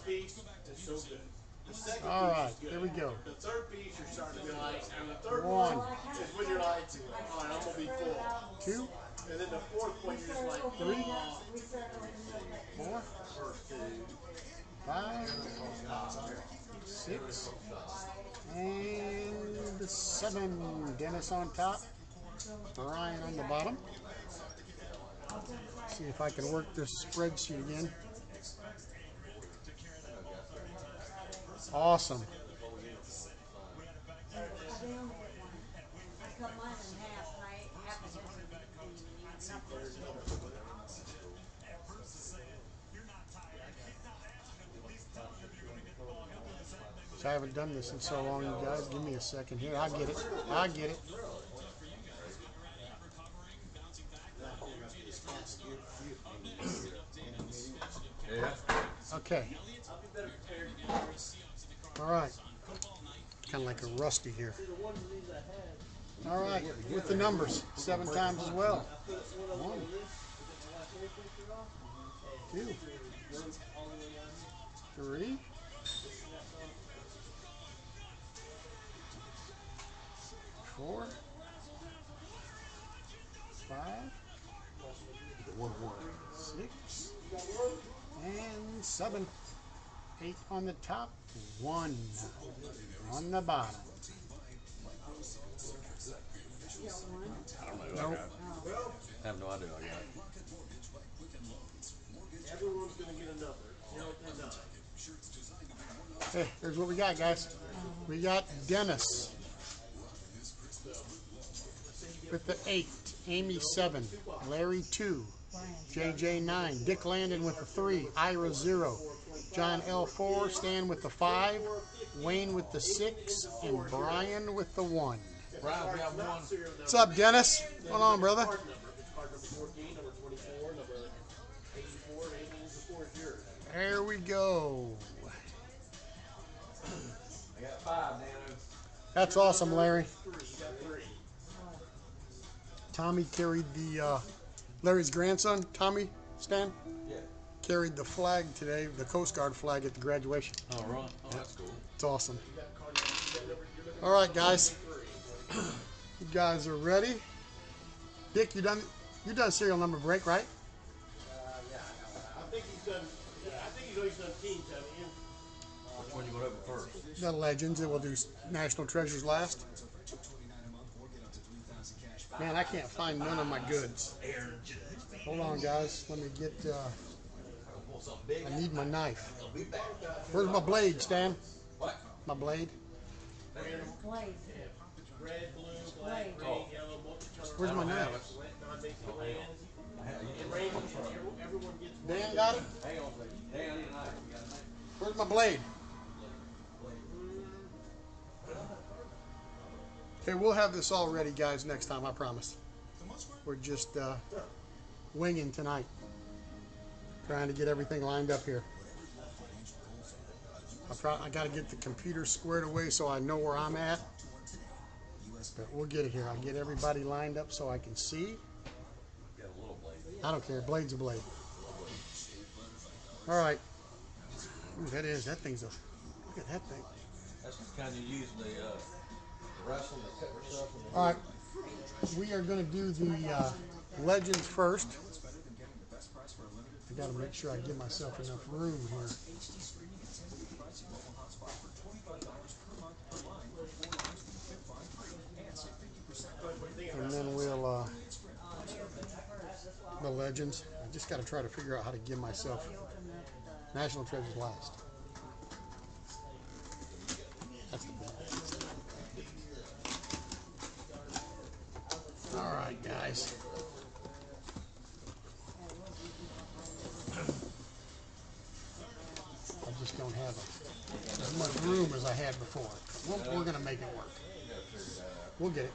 piece is so good. The second All piece right, is good. here we go. The third piece, you're starting to be like, and the third One. one is when you're like, all right, I'm gonna be full. 2, And then the fourth one, you're just like, 3, oh. 4, 5, 6, and 7. Dennis on top, Brian on the bottom. See if I can work this spreadsheet again. Awesome. So I haven't done this in so long, you guys. Give me a second here. I get it. I get it. Yeah. Okay. All right. Kind of like a rusty here. All right. With the numbers, 7 times as well. 1, 2, 3, 4, 5, 6, and 7. 8 on the top, 1 on the bottom. I don't know. Nope. I have no idea. I got it. Everyone's gonna get a number. 0 to 9. Hey, here's what we got, guys. We got Dennis with the 8, Amy 7, Larry 2, JJ 9, Dick Landon with the 3, Ira 0, John L 4, Stan with the 5, Wayne with the 6, and Brian with the 1. Brian, we have one. What's up, Dennis? What's going on, brother? Card number 14, number 24, number 84, 18 is the 4 is yours. There we go. I got 5, Nano. That's awesome, Larry. 3, you got 3. Tommy carried the, Larry's grandson, Tommy Stan, Yeah. carried the flag today, the Coast Guard flag at the graduation. Oh, right. Oh, that's cool. It's awesome. All right, guys. You guys are ready? Dick, you done serial number break, right? Yeah, I think he's done. I think he's always done teams, haven't you? Which one you going to open first? The Legends, and we'll do National Treasures last. Man, I can't find none of my goods. Hold on, guys. Let me get, I need my knife. Where's my blade, Stan? What? My blade? Blade. Red, blue, black, green, yellow, multicolored. Where's my I don't have knife? Wet, non-basic lands. And rainbow, everyone gets one. Dan got it? Hang on, please. Hang on, I need a knife. You got a knife? Where's my blade? Okay, we'll have this all ready, guys, next time, I promise. We're just winging tonight. Trying to get everything lined up here. I got to get the computer squared away so I know where I'm at. But we'll get it here. I'll get everybody lined up so I can see. Got a little blade. I don't care. Blade's a blade. All right. Ooh, that thing's a... Look at that thing. That's the kind you use in the wrestling, the pepper stuff. All right. We are going to do the Legends first. I got to make sure I give myself enough room here. And then we'll, the Legends. I just got to try to figure out how to give myself National Treasures last. That's the bad. All right, guys. I just don't have as much room as I had before. We're going to make it work. We'll get it.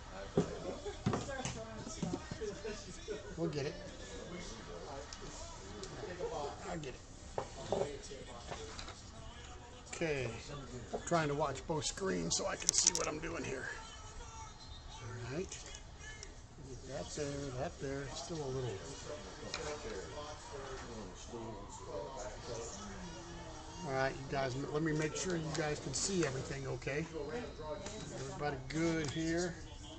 We'll get it. I'll get it. Okay. I'm trying to watch both screens so I can see what I'm doing here. All right. Get that there. Still a little. All right. you guys. Let me make sure you guys can see everything okay. Everybody good here.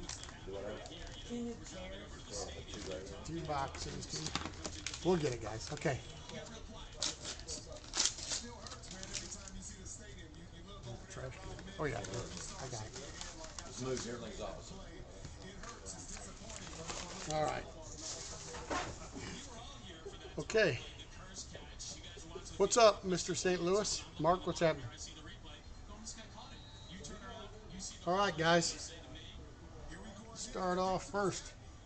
2 chairs. 2 boxes. We'll get it, guys. Okay. Trash can. Oh, yeah. I got it. Just move everything's opposite. All right. Okay. What's up, Mr. St. Louis? Mark, what's happening? All right, guys. Start off first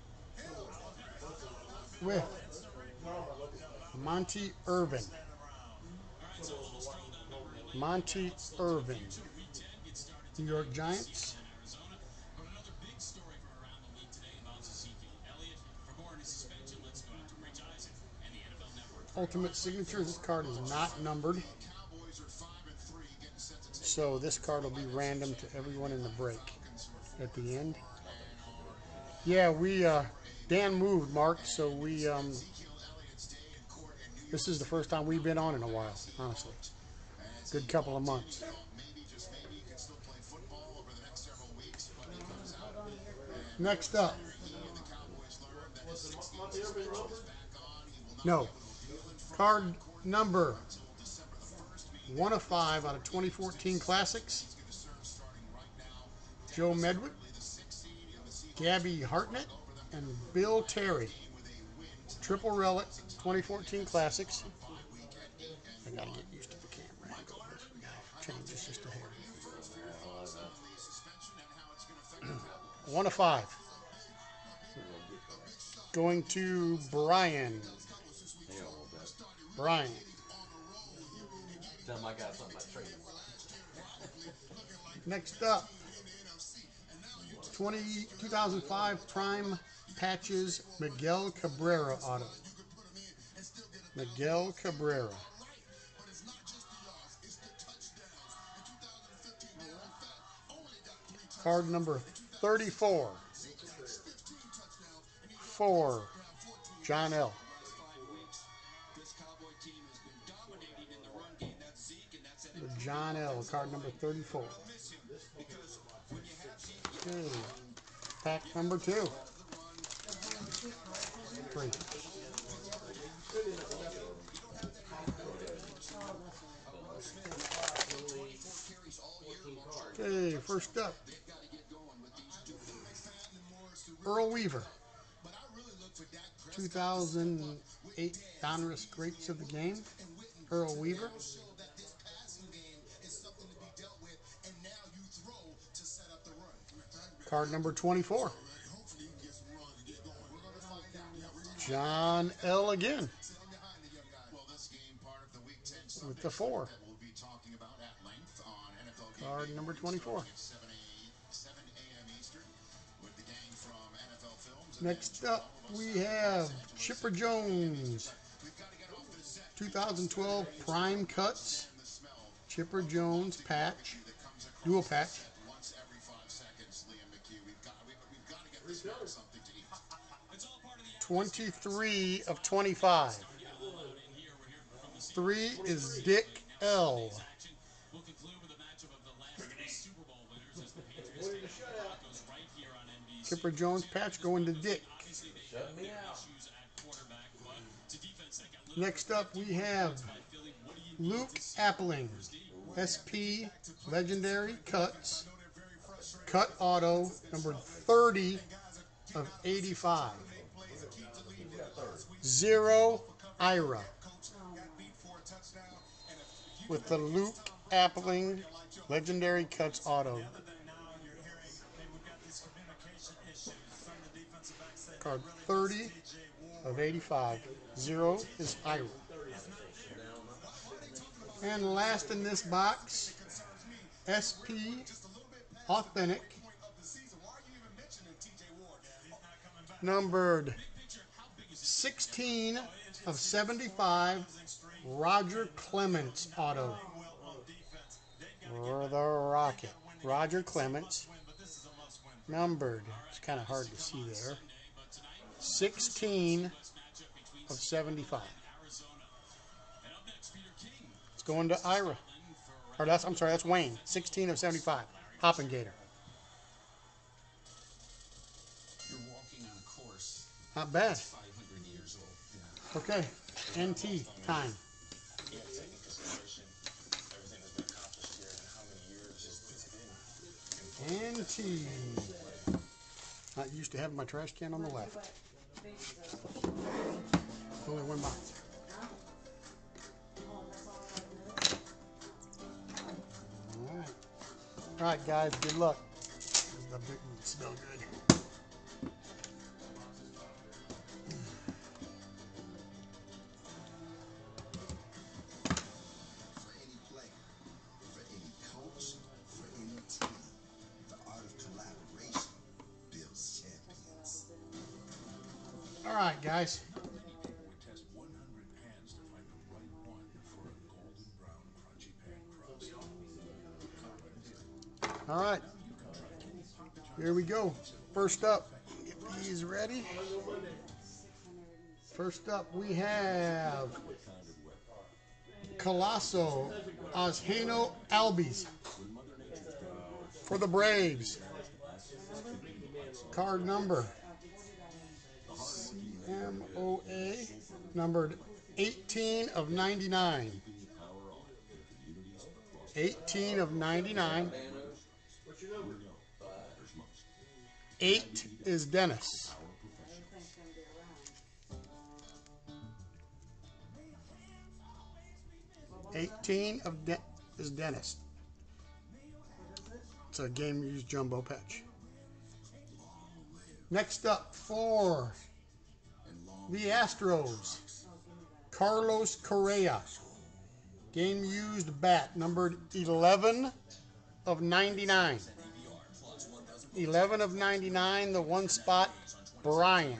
with Monty Irvin. Monty Irvin. New York Giants. Ultimate signatures. This card is not numbered. So this card will be random to everyone in the break at the end. Yeah, we Dan moved, Mark, so we this is the first time we've been on in a while, honestly. Good couple of months. Next up. No. Card number 1 of 5 out of 2014 Classics. Joe Medwick, Gabby Hartnett, and Bill Terry. Triple Relic 2014 Classics. I gotta get used to the camera angle. We gotta change this just a hair. 1 of 5. Going to Brian. Brian. Tell him I got something I trade. Next up, 2005 Prime Patches Miguel Cabrera auto. Miguel Cabrera. Card number 34 for John L. John L. Card number 34. Okay. Pack number 2. 3. Okay, first up. Earl Weaver. 2008 Donruss Greats of the Game. Earl Weaver. Card number 24. John L. again. With the 4. Card number 24. Next up, we have Chipper Jones. 2012 Prime Cuts. Chipper Jones patch. Dual patch. 23 of 25. 3 is Dick L. Chipper Jones patch going to Dick. Shut me out. Next up we have Luke Appling. SP Legendary Cuts. Cut Auto number 30 of 85. 0 Ira. With the Luke Appling Legendary Cuts Auto. Card 30 of 85. 0 is Ira. And last in this box, SP Authentic. Numbered 16 of 75. Roger Clemens auto. For the Rocket. Roger Clemens. Numbered. It's kind of hard to see there. 16 of 75. It's going to Ira. Or that's, I'm sorry, that's Wayne. 16 of 75. Hoppengator. You're walking on a course Not bad. 500 years old. Okay, NT time. Yeah, taking consideration everything that's been accomplished here and how many years it's been. NT. Not used to having my trash can on the left. Only one box. All right, guys, good luck. The big one smell good. For any player, for any coach, for any team, the art of collaboration builds champions. All right, guys. Many people would test 100 pans to find the right one for a golden brown crunchy pan crust. All right. Here we go. First up, get these ready. First up, we have Colosso Osjano Albies for the Braves. Card number CMOA, numbered 18 of 99. 18 of 99. 8 is Dennis. Is Dennis. It's a game used jumbo patch. Next up for the Astros, Carlos Correa. Game used bat, numbered 11 of 99. 11 of 99, the one spot, Brian.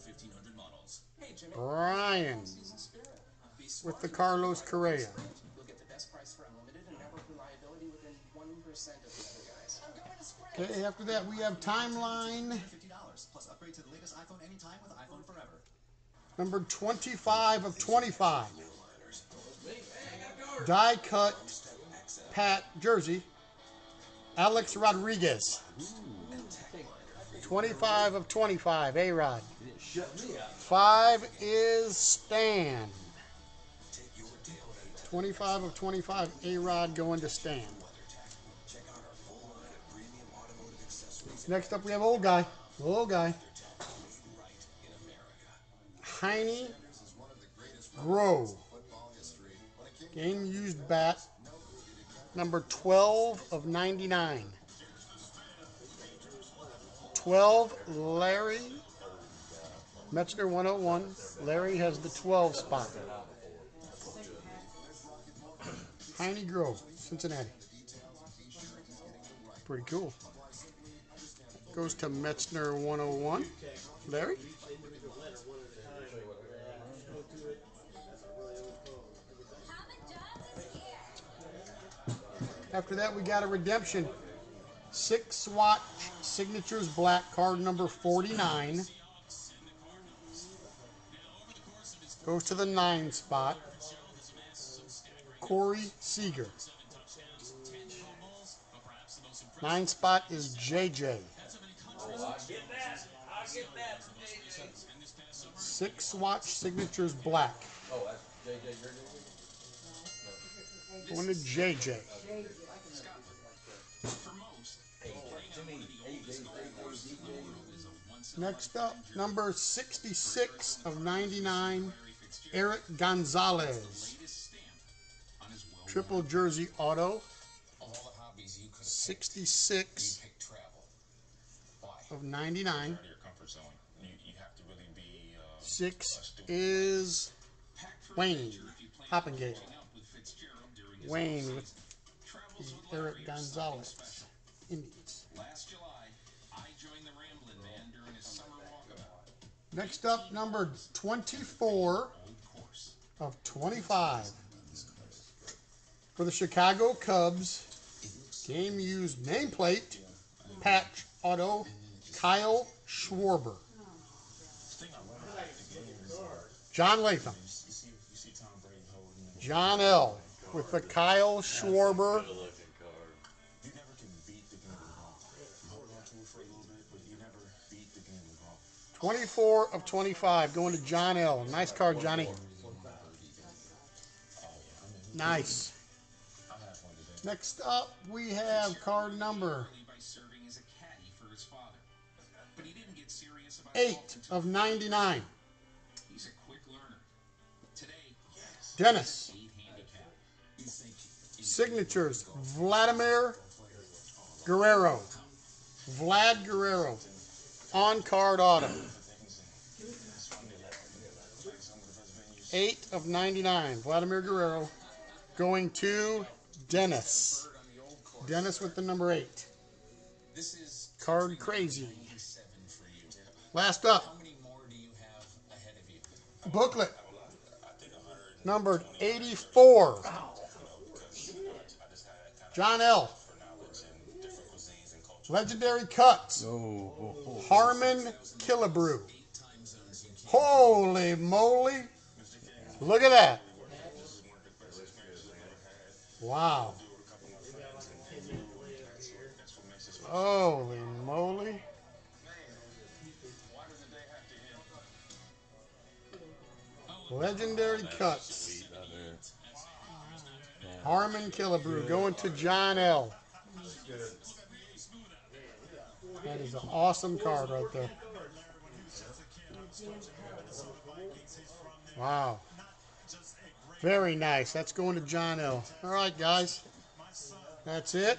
Brian with the Carlos Correa. You'll get the best price for unlimited and network reliability within 1% of the other guys. Okay, after that we have Timeline, $50 plus upgrade to the latest iPhone anytime with iPhone Forever. numbered 25 of 25. Die cut Pat jersey, Alex Rodriguez. 25 of 25, A-Rod. 5 is Stan. 25 of 25, A-Rod going to Stan. Next up we have old guy. Heine Grow. Game used bat, number 12 of 99. 12, Larry. Metzner 101. Larry has the 12 spot. Heine Grow, Cincinnati. Pretty cool. Goes to Metzner 101. Larry. After that, we got a redemption. 6 swatch signatures black, card number 49. Goes to the 9 spot. Corey Seager. 9 spot is JJ. 6 swatch signatures black. Oh, that's JJ Grizzly? Going to JJ. Next up, number 66 of 99, Eric Gonzalez. Triple jersey auto. 66 of 99. 6 is Wayne Hoppengator. Wayne with the Eric Gonzalez Indians. Last July, I joined the Ramblin' Man during his summer walkabout. Next up, number 24 of 25 for the Chicago Cubs. Game used nameplate, patch auto, Kyle Schwarber. John Latham. John L. with the Kyle Schwarber. You never can beat the game with golf. You hold on to it for a little bit, but you never beat the game with golf. 24 of 25 going to John L. Nice card, Johnny. Nice. Next up, we have card number By serving as a caddy for his father. But he didn't get serious about 8 of 99. He's a quick learner. Today, Dennis. 8 handicap. You think Signatures, Vladimir Guerrero. Vlad Guerrero. On card auto. 8 of 99. Vladimir Guerrero. Going to Dennis. Dennis with the number 8. this is Card crazy. 7 for you. Last up, How many more do you have ahead of you? booklet. Numbered 84. John L. Legendary cuts. Harmon Killebrew. Holy moly. Look at that. Wow. Holy moly. Legendary cuts. Harmon Killebrew going to John L. That is an awesome card right there. Wow. Very nice. That's going to John L. All right, guys. That's it.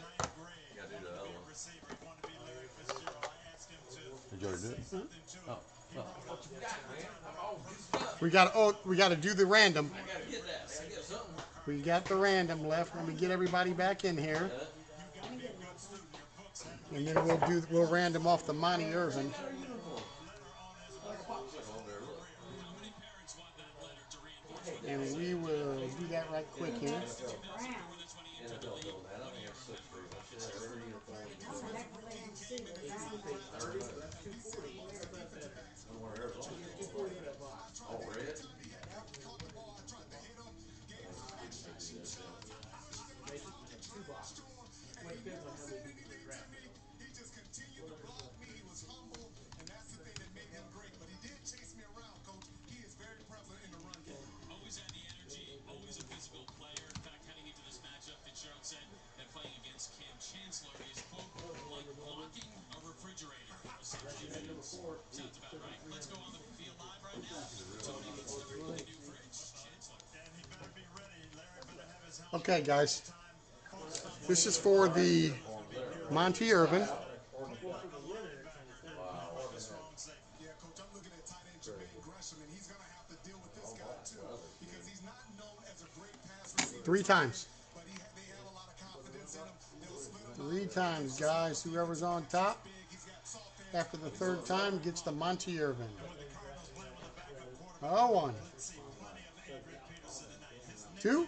Did you already do it? We got to do the random. We got the random left. Let me get everybody back in here. And then we'll random off the Monty Irvin. And we will do that right quick here. Okay, guys. This is for the Monty Irvin. Yeah, Coach, I'm looking at tight end Jermaine Gresham, and he's going to have to deal with this guy, too, because he's not known as a great pass receiver. 3 times. But they have a lot of confidence in him. They'll split him 3 times, guys. Whoever's on top after the 3rd time gets the Monty Irvin. 1. 2.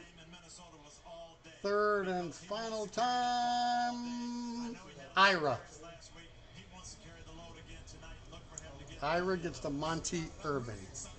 3rd and final time. Ira. Ira gets the Monty Irvin.